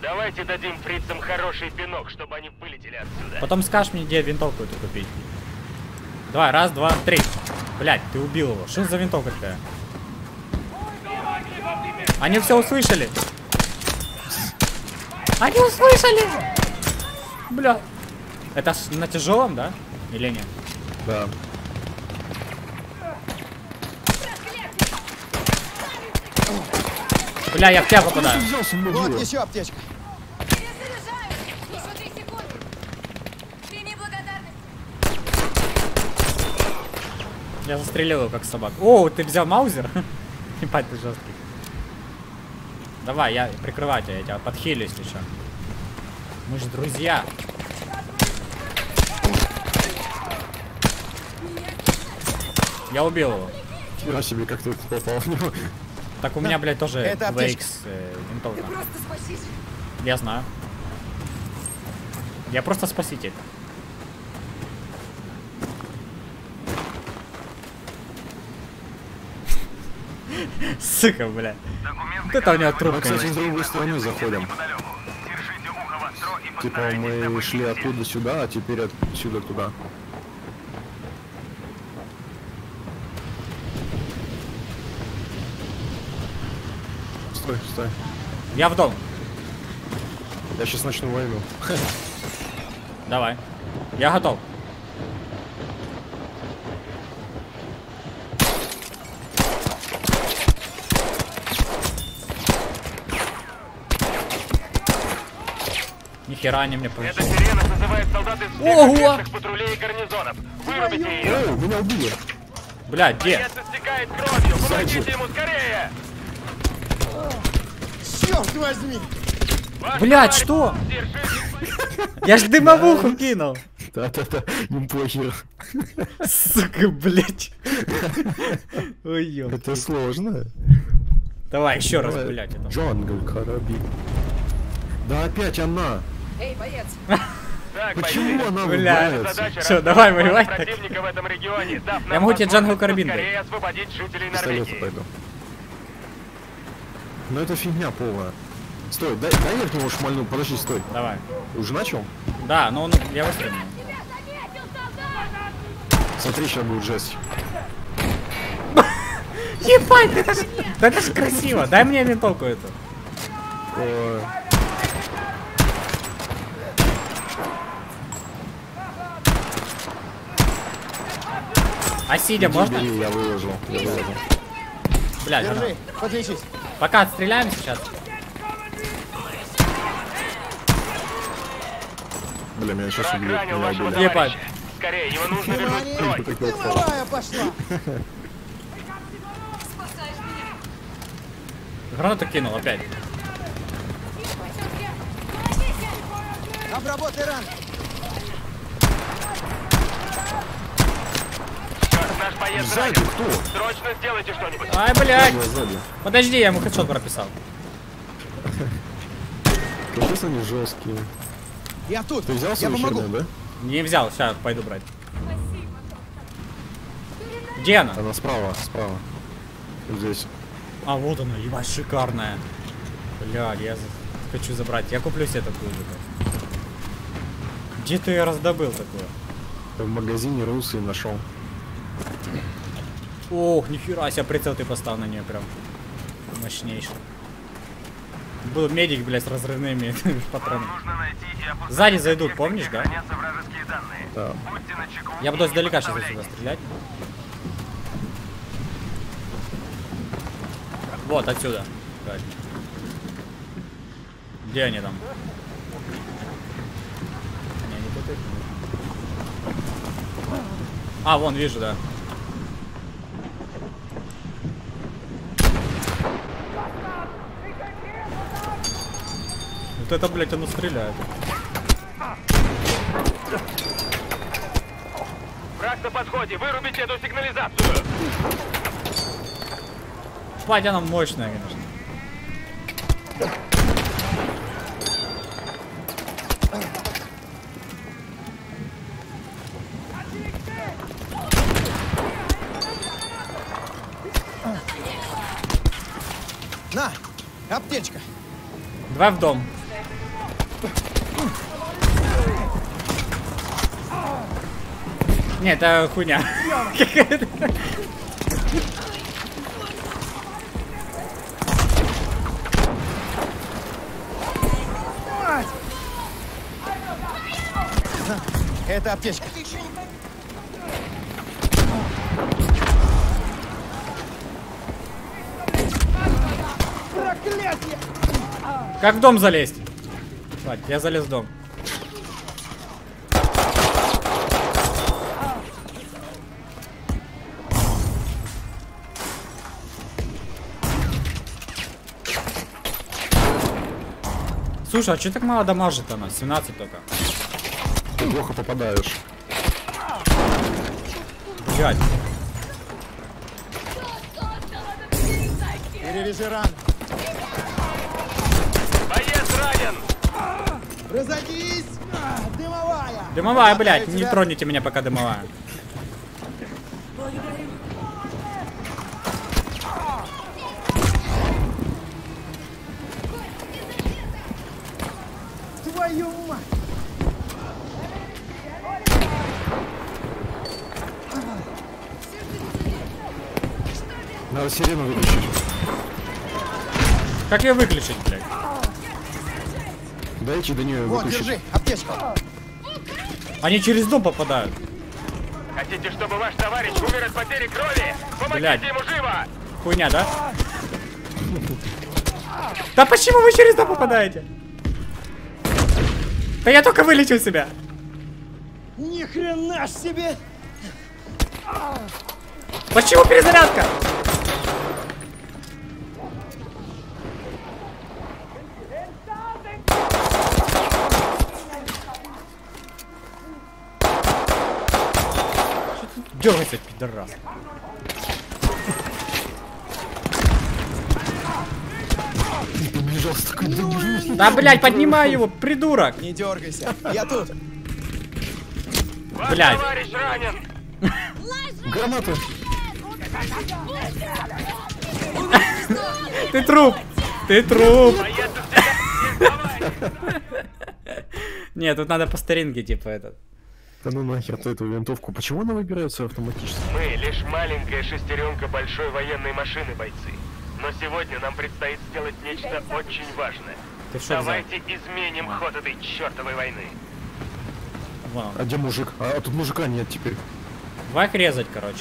Давайте дадим фрицам хороший пинок, чтобы они вылетели отсюда. Потом скажешь мне, где винтовку эту купить. Давай, раз, два, три. Блядь, ты убил его. Что за винтовка такая? Они все услышали. Они услышали! Бля. Это на тяжелом, да? Или нет? Да. Бля, я в тебя попадаю. Вот еще аптечка. Перезаряжаю! Еще 3 секунды! Прими благодарность! Я застрелил его как собак. О, ты взял маузер? Ебать, ты жесткий. Давай, я прикрываю тебя, я тебя подхилю, если что. Мы же друзья. Я убил его. Хера себе, как ты попал в него. Так у меня, блядь, тоже Это аптечка. VX винтовка. Просто спасись! Я знаю. Я просто спаситель. Сука, бля. Вот это у него Мы, трубка. кстати, с другой стороны заходим. Типа мы шли оттуда сюда, а теперь отсюда туда. Стой, стой. Я в дом. Я сейчас начну войну. Давай. Я готов. Нихера они мне Эта повезло. сирена созывает солдат из всех Ого! окрестных патрулей и гарнизонов. Вырубите ее. О, меня убили. Бля, где? Боец истекает кровью. Помогите ему скорее. Черт возьми! Ваш Блядь, товарищ, что? держитесь. Я ж дымовуху кинул. Да-да-да, им похер. Сука, блядь. Ой, ёп. Это сложно. Давай еще раз, Давай. блядь. Это. Джангл карабин. Да опять она. Эй, боец! Так, Почему бойцы. она Бля. выбирается? Задача Всё, расстроить давай базу воевать так. противника в этом регионе, дав Я нам могу тебе Джангл возможность карабин дать. скорее освободить жителей Пистолету Норвегии. пойду. Ну это фигня полная. Стой, дай я в него шмальну. Подожди, стой. Давай. Уже начал? Да, ну я выстрелил. Смотри, сейчас будет жесть. Ебать, это ж красиво. Дай мне винтовку эту. Ой. А сидя можно? Бери, я выложил. Блядь, ага. Держи, подлечись. Пока отстреляем сейчас. Бля, меня сейчас Враг убьют. ранил Меня вашего убили. Ебать. товарища. Скорее, его нужно вернуть в строй. Внимание! Дымовая пошла! Спасаешь меня! Гранату кинул опять. Обработай ран! Наш боец Сзади ранен. кто? Срочно сделайте что-нибудь. Ай, блядь. Я сзади. Подожди, я ему хедшот прописал. Капец они жесткие. Я тут! Ты взял Я свою помогу! херню, да? Не взял, сейчас пойду брать. Где она? Она справа, справа. Вот здесь. А, вот она, ебать, шикарная. Блядь, я хочу забрать. Я куплю себе такую же. Где ты ее раздобыл такую? В магазине русский нашел. Ох, нихера себе, прицел ты поставил на нее прям. Мощнейший. Был медик, блядь, с разрывными патронами. Нужно найти и опустить Сзади зайдут, объекты, помнишь, где да? хранятся вражеские данные. Да. Будьте начеку Я буду и издалека не сейчас отсюда подставляйтесь. стрелять. Вот, отсюда. Так. Где они там? Не, не тут их. А, вон, вижу, да. Вот это, блядь, оно стреляет. Враг на подходе, вырубите эту сигнализацию. Бать, она мощная, конечно. На! Аптечка! Давай в дом. Не, это хуйня. Это аптечка. Проклятие! Как в дом залезть? Ладно, я залез в дом. Слушай, а что так мало дамажит она? 17 только. Ты плохо попадаешь. Блядь. Перережи ран. Боец ранен! Разойдись! Дымовая! Дымовая, блядь, Оставить не тебя. троните меня, пока дымовая. Твою мать! Надо сирену выключить. Как ее выключить, блядь? Дайте до нее Вот, выключить. держи, аптечка. Они через дом попадают. Хотите, чтобы ваш товарищ умер от потери крови? Помогите Блядь. ему живо! Хуйня, да? Да почему вы через дом попадаете? Да я только вылечил себя. Ни хрена ж себе! Почему перезарядка? Что ты дергается, пидорас? Побежал с такой дурью. Да, блядь, поднимай его, придурок. Не дергайся, я тут. Ваш Блядь. товарищ ранен! Граната. Ты труп. Ты труп. Боец у тебя есть товарищ! Нет, тут надо по старинке, типа, этот. Да ну нахер ты эту винтовку. Почему она выбирается автоматически? Мы лишь маленькая шестеренка большой военной машины, бойцы. Но сегодня нам предстоит сделать нечто очень важное. Ты что взял? Давайте изменим ход этой чертовой войны. Вау. А где мужик? А тут мужика нет теперь. Давай их резать, короче.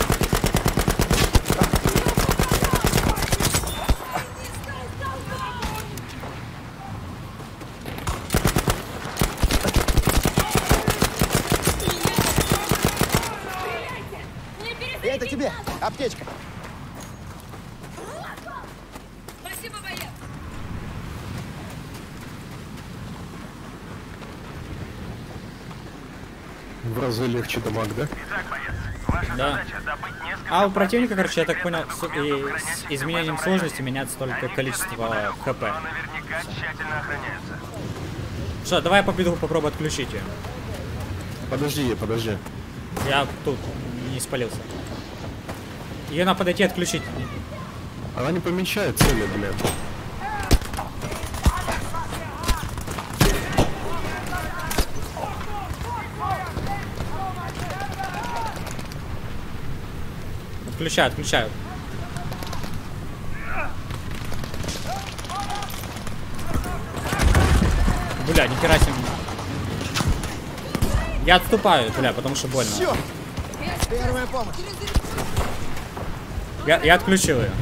Это тебе, аптечка. Спасибо, боец. В разы легче дамаг, да? Итак, боец, ваша Да. задача добыть несколько... А у противника, короче, я так понял, с изменением сложности меняется только количество ХП. Но наверняка тщательно охраняются. Что, давай я победу попробую отключить ее. Подожди, подожди. Я тут не спалился. Ее надо подойти и отключить. Она не помечает цели, блядь. Отключаю, отключаю. Бля, нихера себе. Я отступаю, бля, потому что больно. Все, первая помощь. Я отключил ее.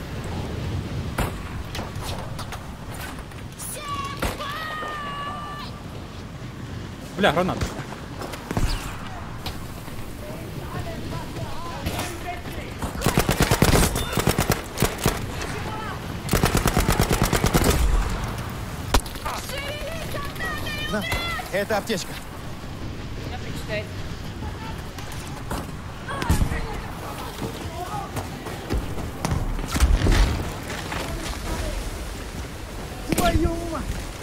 Бля, граната. На, это аптечка. Я прочитаю. Твою мать!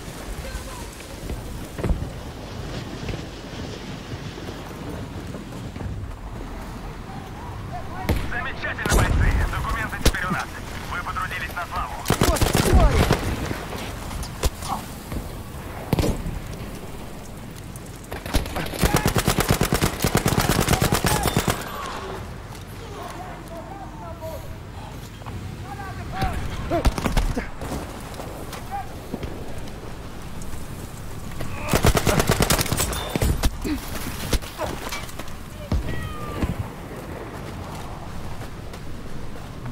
Замечательно, бойцы. Документы теперь у нас. Вы потрудились на славу. Вот тварь!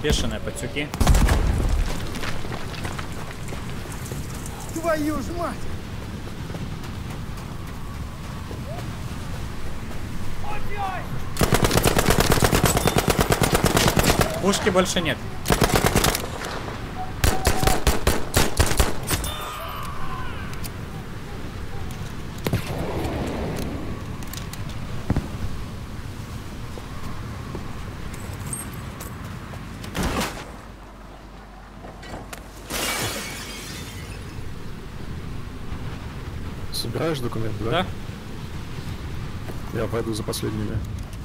Бешеные пацюки. Твою ж мать! Пушки больше нет. Собираешь документы, да? Да? Я пойду за последними.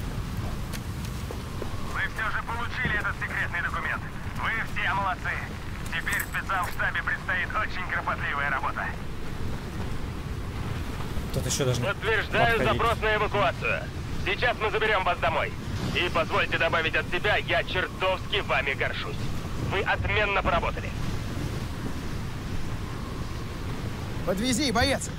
Вы все же получили этот секретный документ. Вы все молодцы. Теперь спецам в штабе предстоит очень кропотливая работа. Тут еще даже... Подтверждаю подходить. запрос на эвакуацию. Сейчас мы заберем вас домой. И позвольте добавить от себя, я чертовски вами горжусь. Вы отменно поработали. Подвези, боец!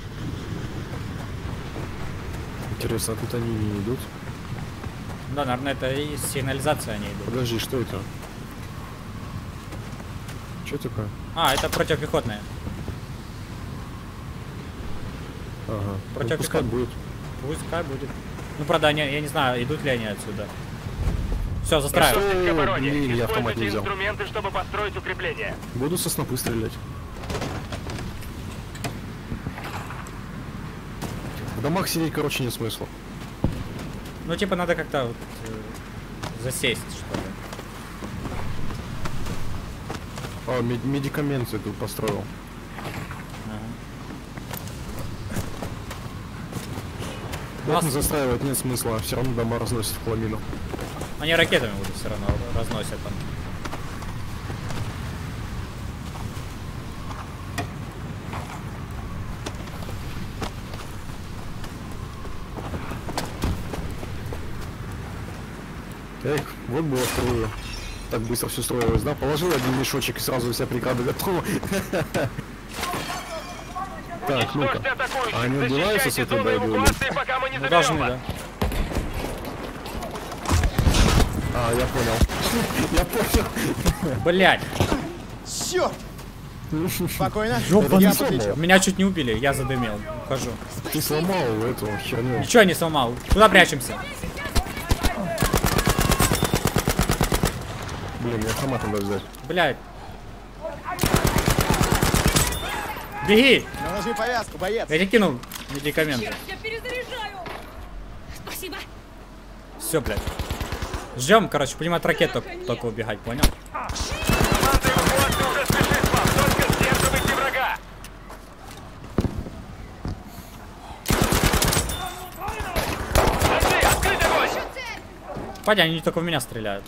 Интересно, а тут они не идут? Да, наверное, это и сигнализация они идут. Подожди, что это? Что такое? А, это противопехотные. Ага. Против Ну, пускай пехот- будет. Пускай будет. Ну, правда, они, я не знаю, идут ли они отсюда. Все, застраивай. Готовьтесь к обороне. блин, я автомат не Используйте взял. инструменты, чтобы построить укрепление. Буду со снопы стрелять. В домах сидеть, короче, нет смысла. Ну, типа, надо как-то вот, засесть, что ли. А, медикаменты тут построил. Нас- Плотно застраивать нет смысла, все равно дома разносят в хламину. Они ракетами будут все равно разносят там. Эх, вот было вторую. Так быстро все строилось, да? Положил один мешочек и сразу вся бригада готова. Так, ну-ка. Уничтожьте атакующих. А они убиваются с Защищайте этой зону бэйби? эвакуации, пока мы не Ну, заберем должны, вас. да. А, я понял. Я понял. Блять, Черт! Спокойно. ёбаный Я сломал. подлечу. Меня чуть не убили, я задымел. Ухожу. Ты сломал эту херню. Ничего не сломал. Куда прячемся? Блин, мне автомат надо взять. Блять. Беги! Наложи повязку, боец. Я тебе кинул медикаменты. Я перезаряжаю. Спасибо. Все, блядь. Ждем, короче, пулемет ракет только убегать, понял? Команда эвакуации уже спешит к вам. Только сдерживайте врага. Бойцы, открыть огонь! Падя, они только в меня стреляют.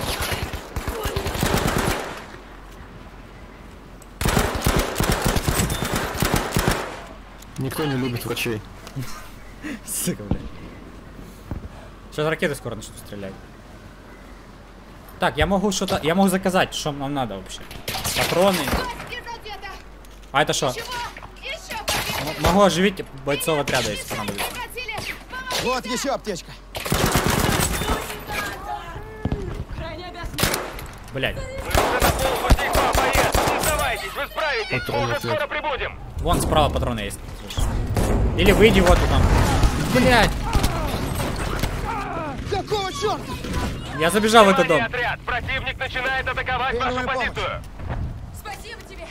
Никто не любит врачей. Сука, блядь. Сейчас ракеты скоро начнут стрелять. Так, я могу что-то... Я могу заказать, что нам надо вообще. Патроны. Где-то. А это что? Чего? Еще Могу оживить бойцов отряда, если понадобится. просили. Вот еще аптечка. Крайне обязан. Блять. Вы уже на полпути к вам, боец. Не сдавайтесь, вы справитесь. Мы Патронов уже нет. скоро прибудем. Вон справа патроны есть. Слышь. Или выйди вот там. Блять. Какого черта? Я забежал в этот дом. Внимание, отряд. Противник начинает атаковать вашу Первая помощь. позицию. Спасибо тебе.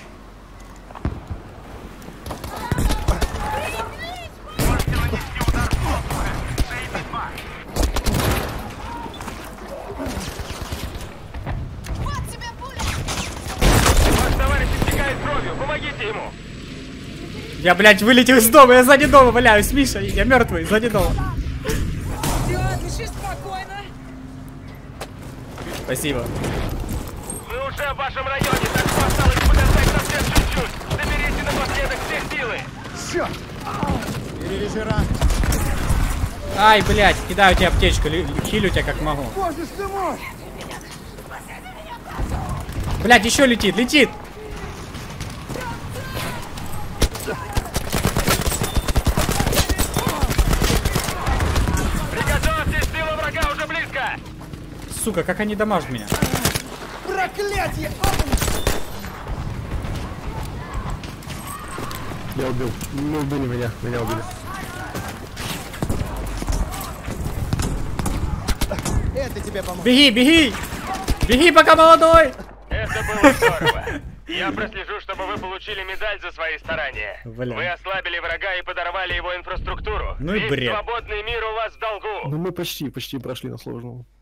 Вот тебе пуля. Ваш товарищ истекает кровью. Помогите ему. Я, блядь, вылетел из дома. Я сзади дома валяюсь. Миша, я мертвый, сзади дома. Все, дыши спокойно. Спасибо. Мы уже в вашем районе, так что осталось подождать совсем чуть-чуть. Соберите напоследок все силы. Черт! Перережи ран. Ай, блядь, кидаю тебе аптечку. Хилю тебя как могу. Боже ж ты мой! Блядь, еще летит, летит. Приготовьтесь, сила врага уже близко. Сука, как они дамажат меня. Проклятие! Я убил. Ну, убили меня. Меня убили. Это тебе поможет. Беги, беги! Беги, пока молодой! Это было здорово. Я прослежу, чтобы вы получили медаль за свои старания. Бля. Вы ослабили врага и подорвали его инфраструктуру. Ну и Весь бред. свободный мир у вас в долгу. Ну мы почти прошли на сложную.